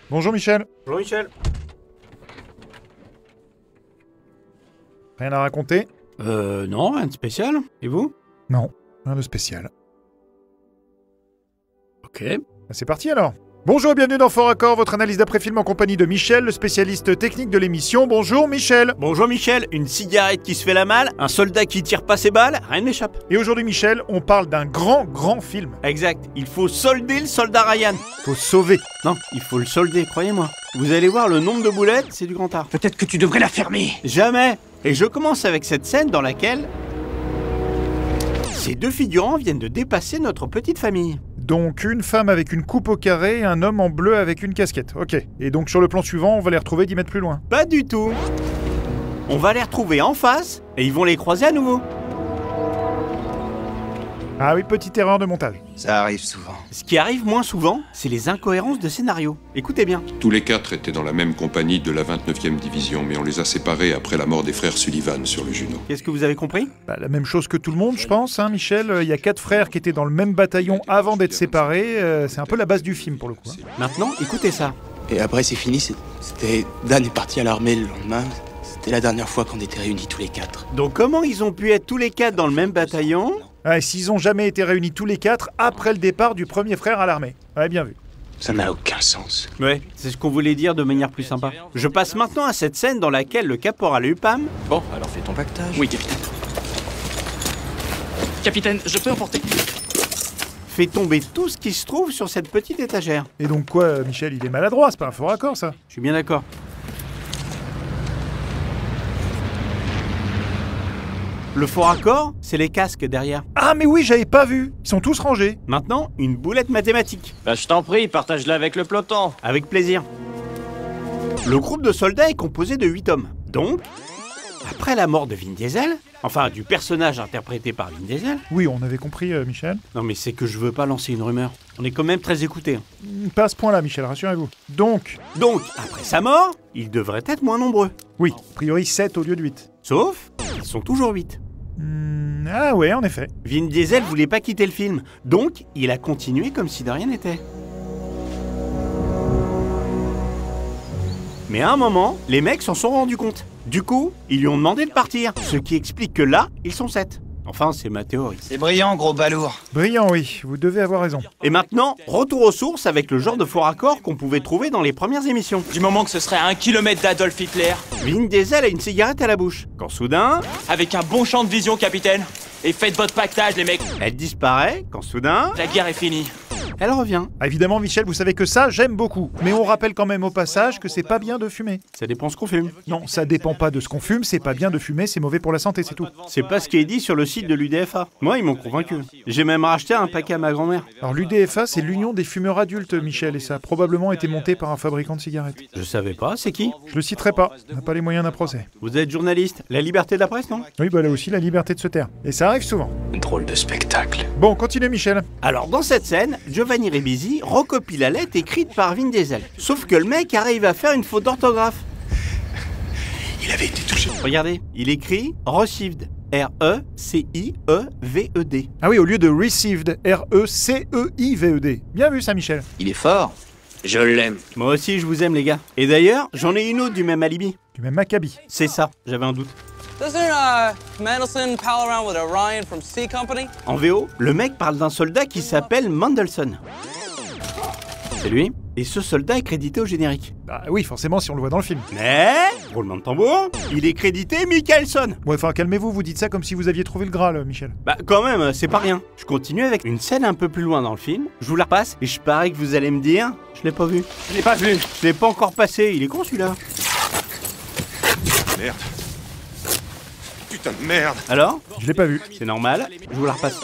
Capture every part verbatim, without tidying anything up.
Bonjour Michel. Bonjour Michel. Rien à raconter? Euh, non, rien de spécial. Et vous? Non, rien de spécial. Ok. C'est parti alors. Bonjour et bienvenue dans Fort Accord, votre analyse d'après-film en compagnie de Michel, le spécialiste technique de l'émission. Bonjour Michel. Bonjour Michel, une cigarette qui se fait la malle, un soldat qui tire pas ses balles, rien ne m'échappe. Et aujourd'hui Michel, on parle d'un grand, grand film. Exact, il faut solder le soldat Ryan. Faut sauver. Non, il faut le solder, croyez-moi. Vous allez voir le nombre de boulettes, c'est du grand art. Peut-être que tu devrais la fermer. Jamais. Et je commence avec cette scène dans laquelle ces deux figurants viennent de dépasser notre petite famille. Donc une femme avec une coupe au carré et un homme en bleu avec une casquette. Ok. Et donc sur le plan suivant, on va les retrouver dix mètres plus loin. Pas du tout. On va les retrouver en face et ils vont les croiser à nouveau. Ah oui, petite erreur de montage. Ça arrive souvent. Ce qui arrive moins souvent, c'est les incohérences de scénario. Écoutez bien. Tous les quatre étaient dans la même compagnie de la vingt-neuvième division, mais on les a séparés après la mort des frères Sullivan sur le Juno. Qu'est-ce que vous avez compris? Bah, la même chose que tout le monde, je pense, hein, Michel. Il y a quatre frères qui étaient dans le même bataillon avant d'être séparés. Euh, c'est un peu la base du film pour le coup. Hein. Maintenant, écoutez ça. Et après c'est fini, c'est- c'était... Dan est parti à l'armée le lendemain. C'était la dernière fois qu'on était réunis tous les quatre. Donc comment ils ont pu être tous les quatre dans le même bataillon? Ouais, s'ils ont jamais été réunis tous les quatre après le départ du premier frère à l'armée. Ouais, bien vu. Ça n'a aucun sens. Ouais, c'est ce qu'on voulait dire de manière plus sympa. Je passe maintenant à cette scène dans laquelle le caporal Upham Bon, alors fais ton pactage. Oui, capitaine. Capitaine, je peux emporter. fait tomber tout ce qui se trouve sur cette petite étagère. Et donc quoi, euh, Michel, il est maladroit, c'est pas un faux raccord ça. Je suis bien d'accord. Le faux raccord, c'est les casques derrière. Ah mais oui, j'avais pas vu. Ils sont tous rangés. Maintenant, une boulette mathématique. Bah, je t'en prie, partage-la avec le peloton. Avec plaisir. Le groupe de soldats est composé de huit hommes. Donc, après la mort de Vin Diesel, enfin du personnage interprété par Vin Diesel, Oui, on avait compris, euh, Michel. non mais c'est que je veux pas lancer une rumeur. On est quand même très écoutés. Hmm, Pas à ce point-là, Michel, rassurez-vous. Donc, Donc, après sa mort, ils devraient être moins nombreux. oui, a priori sept au lieu de huit. Sauf, ils sont toujours huit. Hmm, ah ouais, en effet. Vin Diesel voulait pas quitter le film, donc il a continué comme si de rien n'était. Mais à un moment, les mecs s'en sont rendus compte. Du coup, ils lui ont demandé de partir, ce qui explique que là, ils sont sept. Enfin, c'est ma théorie. C'est brillant, gros balourd. Brillant, oui, vous devez avoir raison. Et maintenant, retour aux sources avec le genre de faux raccord qu'on pouvait trouver dans les premières émissions. Du moment que ce serait à un kilomètre d'Adolf Hitler, Vin Diesel a une cigarette à la bouche. Quand soudain, avec un bon champ de vision, capitaine. Et faites votre pactage, les mecs. elle disparaît. Quand soudain, La guerre est finie. elle revient. Ah, évidemment, Michel, vous savez que ça, j'aime beaucoup. Mais on rappelle quand même au passage que c'est pas bien de fumer. Ça dépend ce qu'on fume. Non, ça dépend pas de ce qu'on fume, c'est pas bien de fumer, c'est mauvais pour la santé, c'est tout. C'est pas ce qui est dit sur le site de l'U D F A. Moi, ils m'ont convaincu. J'ai même racheté un paquet à ma grand-mère. Alors l'U D F A, c'est l'Union des fumeurs adultes, Michel, et ça a probablement été monté par un fabricant de cigarettes. Je savais pas, c'est qui? Je le citerai pas, on n'a pas les moyens d'un procès. Vous êtes journaliste. La liberté de la presse, non? Oui, bah là aussi, la liberté de se taire. Et ça arrive souvent. Drôle de spectacle. Bon, continue, Michel. Alors, dans cette scène, Giovanni Ribisi recopie la lettre écrite par Vin Diesel. Sauf que le mec arrive à faire une faute d'orthographe. Il avait été touché. Regardez, il écrit Received. R E C I E V E D. Ah oui, au lieu de received, R E C E I V E D. Bien vu ça, Michel. Il est fort. Je l'aime. Moi aussi, je vous aime, les gars. Et d'ailleurs, j'en ai une autre du même alibi. Du même Maccabi. C'est ça, j'avais un doute. Doesn't uh, Mandelson pal around with Orion from C Company? En V O, le mec parle d'un soldat qui s'appelle Mandelson. C'est lui. Et ce soldat est crédité au générique. Bah oui, forcément, si on le voit dans le film. Mais, roulement de tambour, il est crédité Mikkelson. Bon, enfin, calmez-vous, vous dites ça comme si vous aviez trouvé le Graal, Michel. Bah quand même, c'est pas rien. Je continue avec une scène un peu plus loin dans le film. Je vous la repasse et je parie que vous allez me dire, je l'ai pas vu. Je l'ai pas vu. Je l'ai pas encore passé, il est con celui-là. Merde. Putain de merde. Alors, Je l'ai pas vu. c'est normal, je vous la repasse.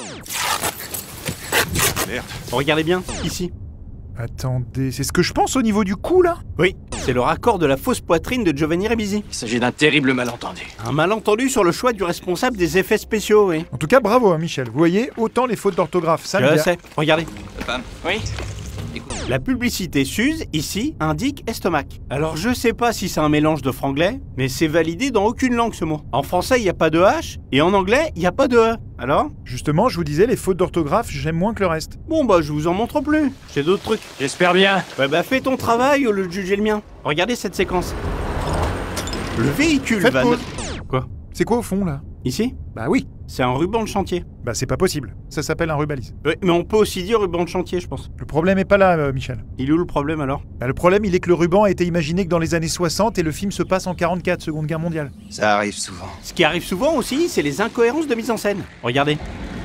Merde. Regardez bien, ici. Attendez, c'est ce que je pense au niveau du cou, là? Oui, c'est le raccord de la fausse poitrine de Giovanni Ribisi. Il s'agit d'un terrible malentendu. Un malentendu sur le choix du responsable des effets spéciaux, oui. En tout cas, bravo, hein, Michel. Vous voyez, autant les fautes d'orthographe, ça Je me sais, regardez. Pam. Oui. Écoute. La publicité Suze, ici, indique estomac. Alors je sais pas si c'est un mélange de franglais, mais c'est validé dans aucune langue ce mot. En français, il n'y a pas de H, et en anglais, il n'y a pas de E. Alors? Justement, je vous disais, les fautes d'orthographe, j'aime moins que le reste. Bon bah je vous en montre plus, j'ai d'autres trucs. J'espère bien. Ouais bah fais ton travail au lieu de juger le mien. Regardez cette séquence. Le véhicule Faites va... pause. Quoi? C'est quoi au fond, là? Ici? Bah oui. C'est un ruban de chantier. Bah c'est pas possible. Ça s'appelle un rubalise. Ouais, mais on peut aussi dire ruban de chantier, je pense. Le problème est pas là, euh, Michel. Il est où le problème alors? Bah, le problème, il est que le ruban a été imaginé que dans les années soixante et le film se passe en quarante-quatre, Seconde Guerre mondiale. Ça arrive souvent. Ce qui arrive souvent aussi, c'est les incohérences de mise en scène. Regardez.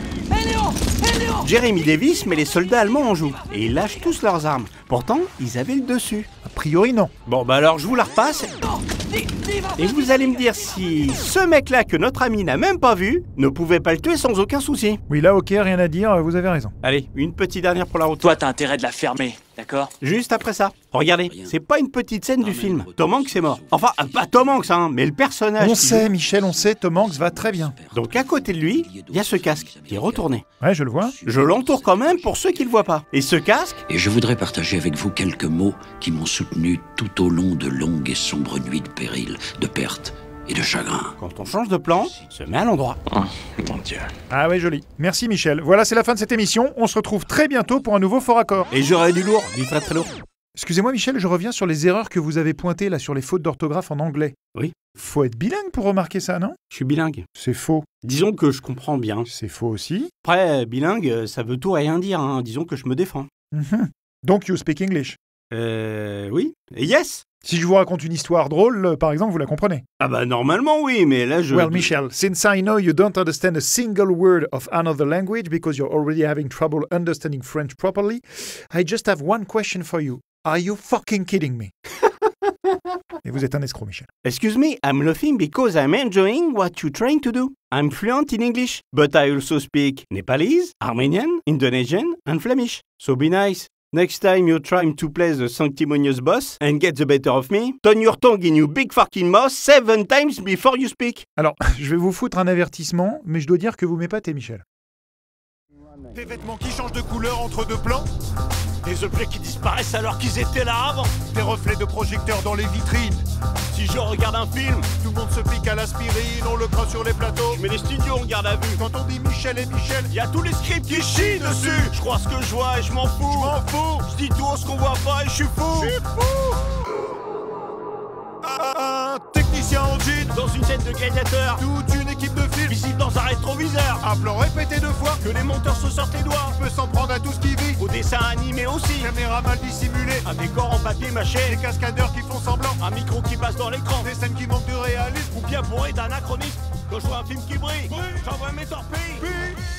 Jeremy Davis met les soldats allemands en joue, et ils lâchent tous leurs armes. Pourtant, ils avaient le dessus. A priori, non. Bon bah alors je vous la repasse. Et vous allez me dire si ce mec-là que notre ami n'a même pas vu ne pouvait pas le tuer sans aucun souci. Oui, là, ok, rien à dire, vous avez raison. Allez, une petite dernière pour la route. Toi, t'as intérêt de la fermer, d'accord? Juste après ça. Regardez, c'est pas une petite scène du film. Tom Hanks est mort. Enfin, pas Tom Hanks, hein, mais le personnage. On qui sait, joue. Michel, on sait, Tom Hanks va très bien. Donc à côté de lui, il y a ce casque qui est retourné. Ouais, je le vois. Je l'entoure quand même pour ceux qui le voient pas. Et ce casque, Et je voudrais partager avec vous quelques mots qui m'ont soutenu tout au long de longues et sombres nuits de péril, de perte et de chagrin. quand on change de plan, se met à l'endroit. Oh, mon Dieu. Ah ouais, joli. Merci, Michel. Voilà, c'est la fin de cette émission. On se retrouve très bientôt pour un nouveau Fort Accord. Et j'aurais du lourd, du très très lourd. Excusez-moi, Michel, je reviens sur les erreurs que vous avez pointées là sur les fautes d'orthographe en anglais. Oui. Faut être bilingue pour remarquer ça, non? Je suis bilingue. C'est faux. Disons que je comprends bien. C'est faux aussi. Après, bilingue, ça veut tout rien dire, hein. Disons que je me défends. Mhm. Donc, you speak English. Euh... Oui. Et yes. Si je vous raconte une histoire drôle, euh, par exemple, vous la comprenez. Ah bah normalement oui, mais là je... Well, Michel, since I know you don't understand a single word of another language because you're already having trouble understanding French properly, I just have one question for you. Are you fucking kidding me? Et vous êtes un escroc, Michel. Excuse me, I'm laughing because I'm enjoying what you're trying to do. I'm fluent in English, but I also speak Nepalese, Armenian, Indonesian, and Flemish. So be nice. Next time you're trying to play the sanctimonious boss and get the better of me, turn your tongue in your big fucking mouth seven times before you speak. Alors, je vais vous foutre un avertissement, mais je dois dire que vous m'épatez, Michel. Des vêtements qui changent de couleur entre deux plans. Des objets qui disparaissent alors qu'ils étaient là avant. Des reflets de projecteurs dans les vitrines. Si je regarde un film, Tout le monde se pique à l'aspirine, on le craint sur les plateaux. je mets les studios en garde à vue. Quand on dit Michel et Michel, Il y a tous les scripts qui chient dessus. Je crois ce que je vois et je m'en fous. je m'en fous. Je dis tout haut ce qu'on voit pas et je suis fou. Je suis fou. Un technicien en jean, Dans une scène de gladiateur, toute une équipe de films. visible dans un rétroviseur. Un plan répété deux fois, Que les monteurs se sortent les doigts. on peut s'en prendre à tout ce qui vit. Au dessin animé aussi. Caméra mal dissimulée, Un décor en papier mâché. des cascadeurs qui font semblant. Un micro qui passe dans l'écran. Des scènes qui manquent de réalisme. Ou bien bourré d'anachronisme. Quand je vois un film qui brille, j'envoie mes torpilles.